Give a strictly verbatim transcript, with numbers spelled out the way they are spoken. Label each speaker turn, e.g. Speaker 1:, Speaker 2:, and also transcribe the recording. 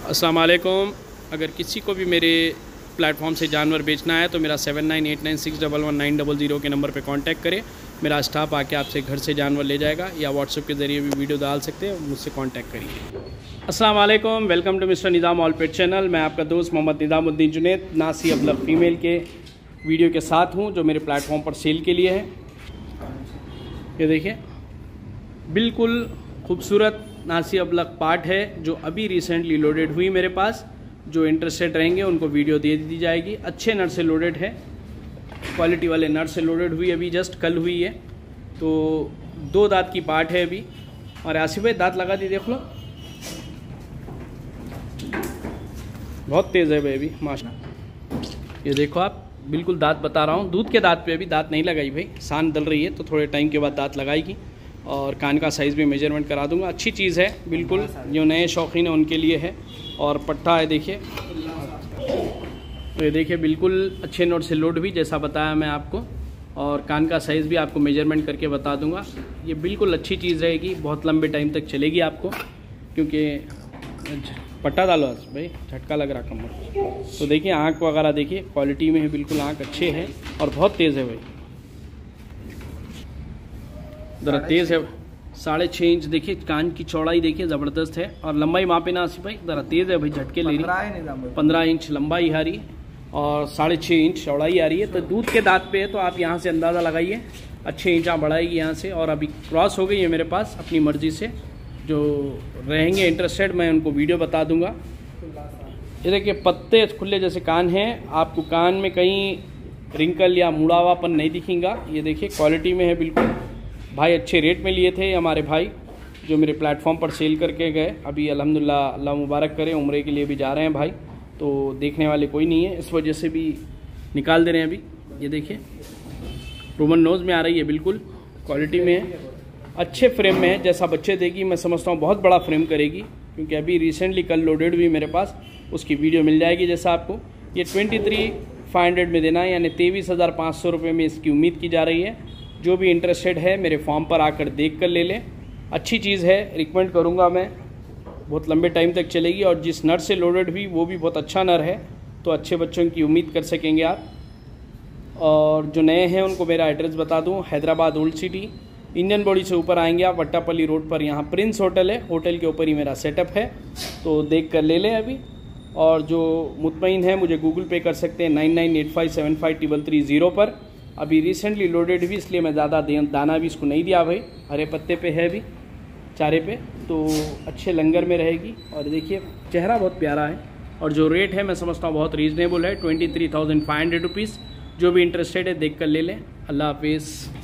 Speaker 1: अस्सलाम वालेकुम। अगर किसी को भी मेरे प्लेटफॉर्म से जानवर बेचना है तो मेरा seven nine eight nine six double one nine double zero के नंबर पे कांटेक्ट करें। मेरा स्टाफ आके आपसे घर से जानवर ले जाएगा या व्हाट्सएप के ज़रिए भी वीडियो डाल सकते हैं, मुझसे कांटेक्ट करिए। अस्सलाम वालेकुम, welcome to mister Nizam all pet channel. मैं आपका दोस्त मोहम्मद निज़ामुद्दीन जुनैद नासी अबलग फ़ीमेल के वीडियो के साथ हूँ जो मेरे प्लेटफॉर्म पर सेल के लिए है। ये देखिए, बिल्कुल खूबसूरत नासी अबलग पार्ट है जो अभी रिसेंटली लोडेड हुई मेरे पास। जो इंटरेस्टेड रहेंगे उनको वीडियो दे दी जाएगी। अच्छे नर से लोडेड है, क्वालिटी वाले नर से लोडेड हुई, अभी जस्ट कल हुई है। तो दो दांत की पार्ट है अभी। और आसिफ भाई दांत लगा दी, देख लो, बहुत तेज़ है भाई अभी माशाल्लाह। ये देखो आप, बिल्कुल दांत बता रहा हूँ, दूध के दांत पे अभी दांत नहीं लगाई भाई, सान डल रही है तो थोड़े टाइम के बाद दांत लगाएगी। और कान का साइज़ भी मेजरमेंट करा दूंगा। अच्छी चीज़ है, बिल्कुल जो नए शौकीन हैं उनके लिए है। और पट्टा है, देखिए, ये देखिए, बिल्कुल अच्छे नोट से लोड हुई जैसा बताया मैं आपको। और कान का साइज़ भी आपको मेजरमेंट करके बता दूंगा। ये बिल्कुल अच्छी चीज़ रहेगी, बहुत लंबे टाइम तक चलेगी आपको, क्योंकि पट्टा डालो भाई, झटका लग रहा कमर। तो देखिए आँख वगैरह देखिए, क्वालिटी में है, बिल्कुल आँख अच्छे है और बहुत तेज़ है भाई, ज़रा तेज़ है। साढ़े छः इंच देखिए, कान की चौड़ाई देखिए, ज़बरदस्त है। और लंबाई मापे ना आसिफ भाई, ज़रा तेज़ है भाई, झटके ले रही। पंद्रह इंच लंबाई आ रही और साढ़े छः इंच चौड़ाई आ रही है। तो दूध के दांत पे है तो आप यहाँ से अंदाज़ा लगाइए, अच्छे इंचा बढ़ाएगी यहाँ से। और अभी क्रॉस हो गई है मेरे पास अपनी मर्ज़ी से। जो रहेंगे इंटरेस्टेड मैं उनको वीडियो बता दूंगा। ये देखिए, पत्ते खुले जैसे कान हैं, आपको कान में कहीं रिंकल या मुड़ा हुआपन नहीं दिखेगा। ये देखिए क्वालिटी में है बिल्कुल। भाई अच्छे रेट में लिए थे हमारे भाई जो मेरे प्लेटफॉर्म पर सेल करके गए। अभी अल्हम्दुलिल्लाह, अल्लाह मुबारक करे, उम्रे के लिए भी जा रहे हैं भाई, तो देखने वाले कोई नहीं है, इस वजह से भी निकाल दे रहे हैं अभी। ये देखिए, रोमन नोज़ में आ रही है, बिल्कुल क्वालिटी में है, अच्छे फ्रेम में है। जैसा बच्चे देगी मैं समझता हूँ बहुत बड़ा फ्रेम करेगी, क्योंकि अभी रिसेंटली कल लोडेड हुई मेरे पास, उसकी वीडियो मिल जाएगी जैसा आपको। ये ट्वेंटी थ्री फाइव हंड्रेड में देना है, यानी तेईस हज़ार पाँच सौ रुपये में इसकी उम्मीद की जा रही है। जो भी इंटरेस्टेड है मेरे फॉर्म पर आकर देख कर ले लें। अच्छी चीज़ है, रिकमेंड करूँगा मैं, बहुत लंबे टाइम तक चलेगी। और जिस नर से लोडेड हुई वो भी बहुत अच्छा नर है, तो अच्छे बच्चों की उम्मीद कर सकेंगे आप। और जो नए हैं उनको मेरा एड्रेस बता दूँ, Hyderabad old city, Indian body से ऊपर आएंगे आप, वट्टापल्ली रोड पर यहाँ प्रिंस होटल है, होटल के ऊपर ही मेरा सेटअप है, तो देख कर ले लें अभी। और जो मुतमईन है मुझे गूगल पे कर सकते हैं nine nine eight five seven five triple three zero पर। अभी रिसेंटली लोडेड भी, इसलिए मैं ज़्यादा दाना भी इसको नहीं दिया भाई, हरे पत्ते पे है अभी, चारे पे, तो अच्छे लंगर में रहेगी। और देखिए चेहरा बहुत प्यारा है। और जो रेट है मैं समझता हूँ बहुत रीज़नेबल है, twenty three thousand five hundred rupees. जो भी इंटरेस्टेड है देख कर ले लें। अल्लाह हाफिज़।